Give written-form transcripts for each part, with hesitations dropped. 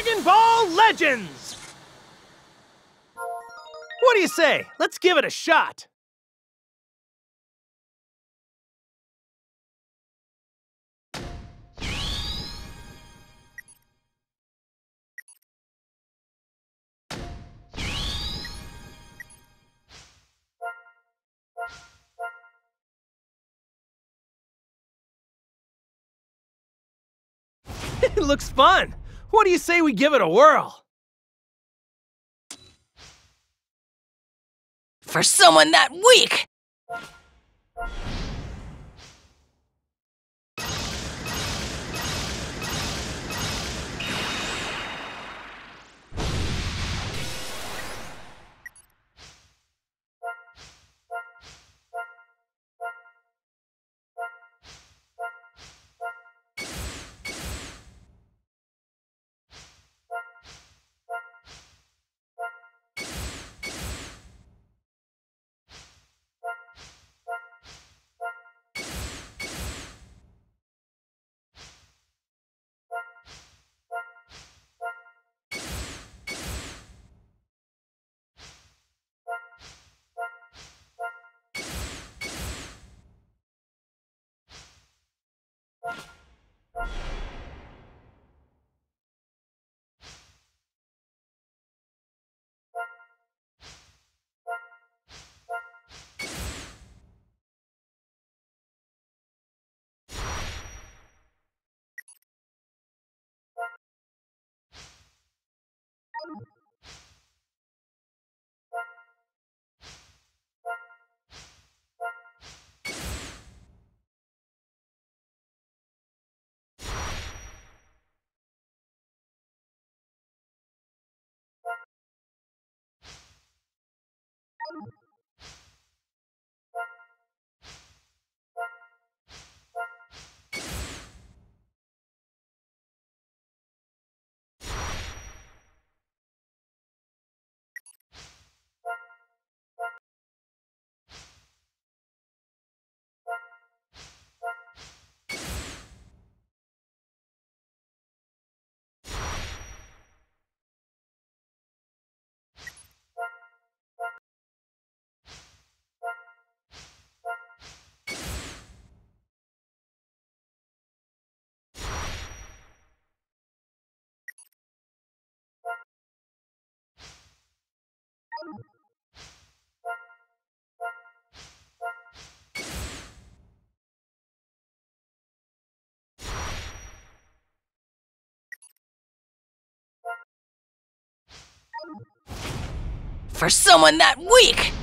Dragon Ball Legends! What do you say? Let's give it a shot. It looks fun. What do you say we give it a whirl? For someone that weak! For someone that weak!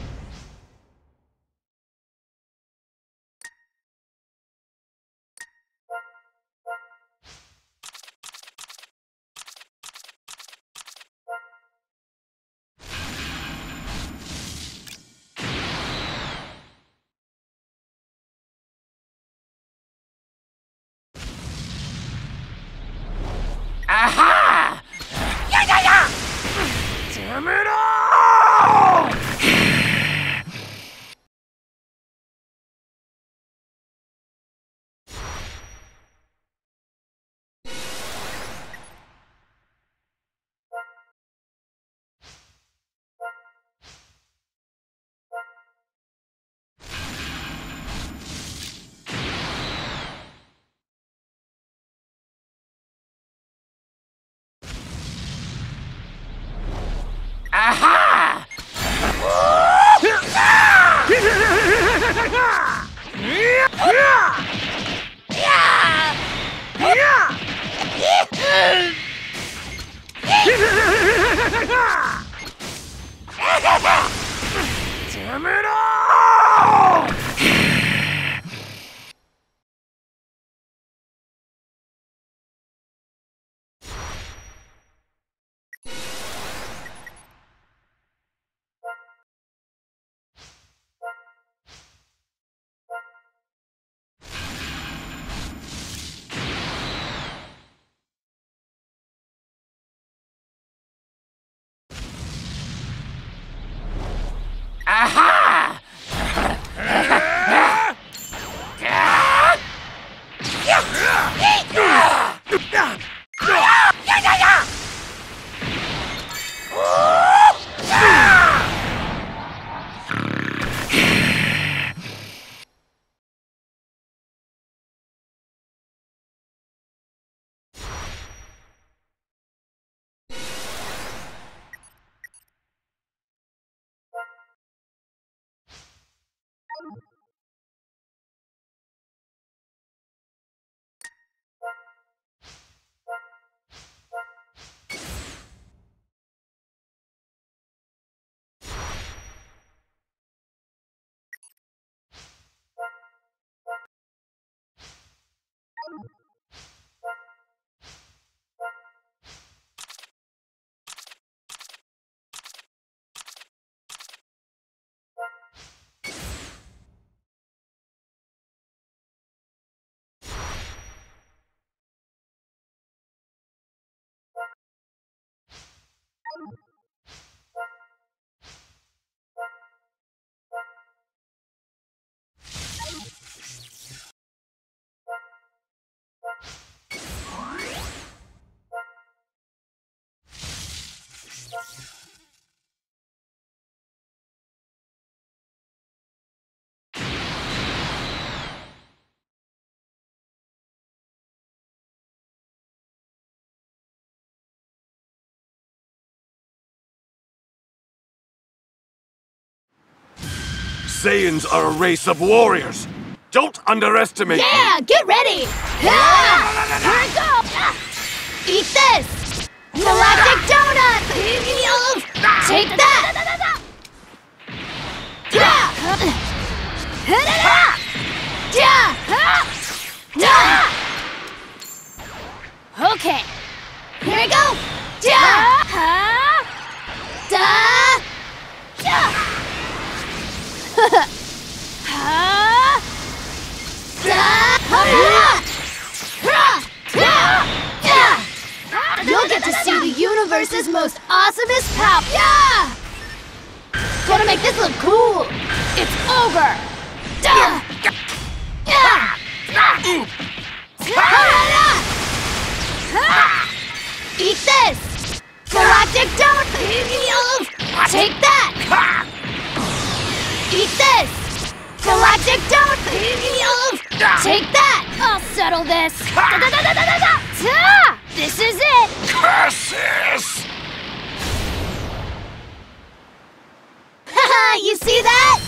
Aha! Yeah, yeah, yeah! Damn it all! Aha! Damn it all! Aha! Saiyans are a race of warriors. Don't underestimate Yeah, get ready! Ah! Here it goes! Eat this! Galactic Donut! Take that! Okay, here we go! You'll get to see the universe's most awesomest power! Yeah! Gotta make this look cool! It's over! Eat this! Galactic Donut! Take that! Eat this! Galactic Donut! Take that! I'll settle this! This is it! curses! Haha, you see that?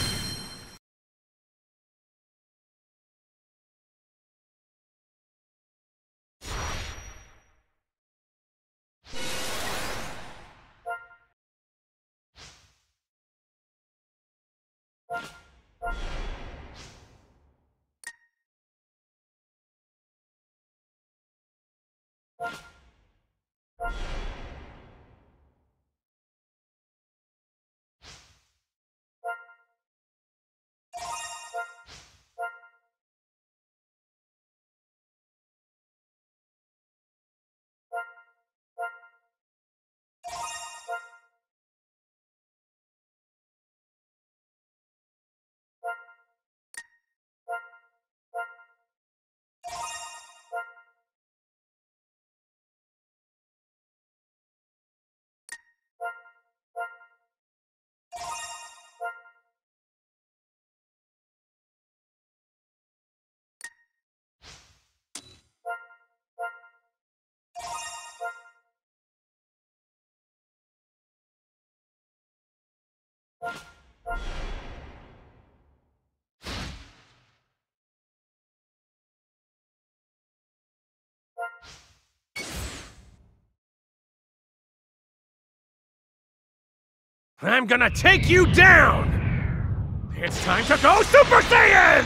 I'm gonna take you down! It's time to go Super Saiyan!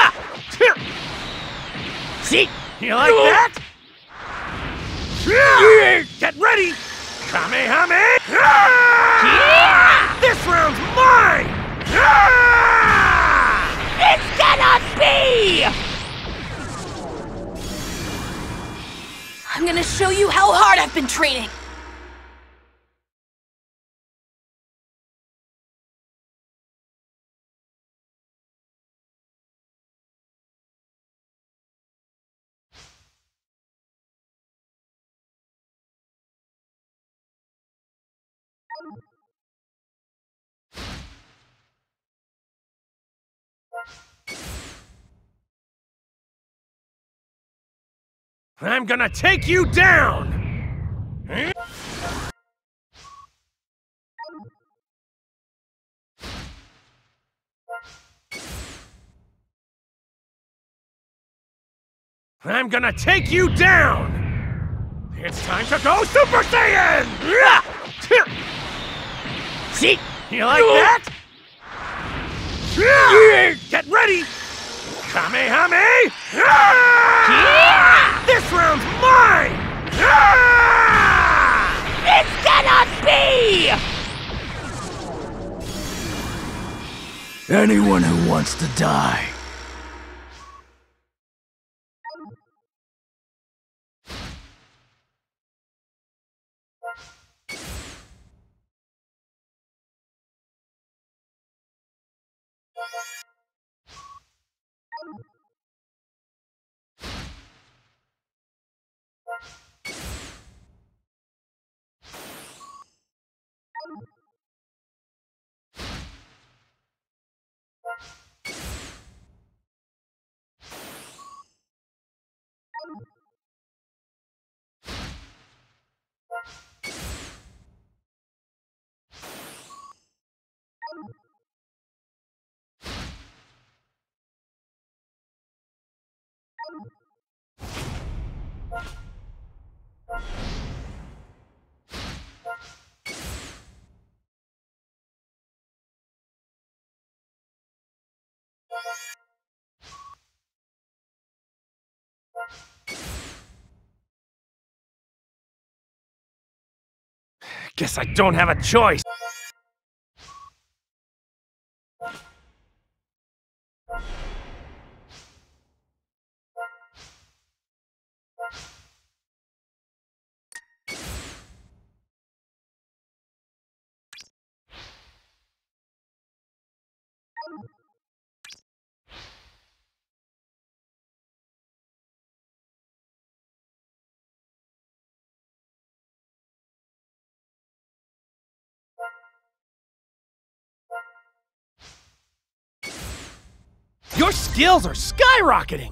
See? You like that? Get ready! Kamehameha! This round's mine! It's cannot be! I'm gonna show you how hard I've been training. I'm gonna take you down! I'm gonna take you down! It's time to go Super Saiyan! See? You like that? Get ready! Kamehameha! This round's mine! It cannot be! Anyone who wants to die. Guess I don't have a choice. Your skills are skyrocketing!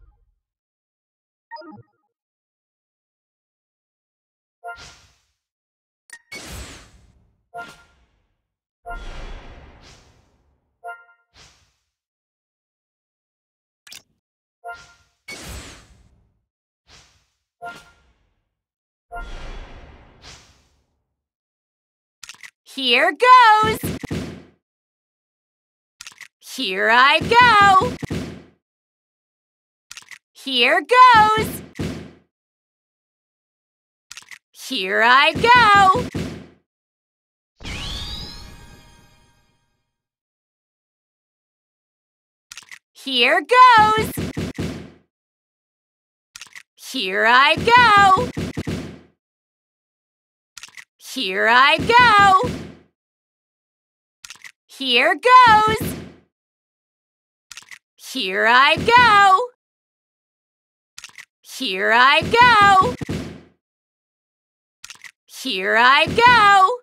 Here goes! Here I go! Here goes! Here I go! Here goes! Here I go! Here I go! Here goes! Here I go! Here I go! Here I go!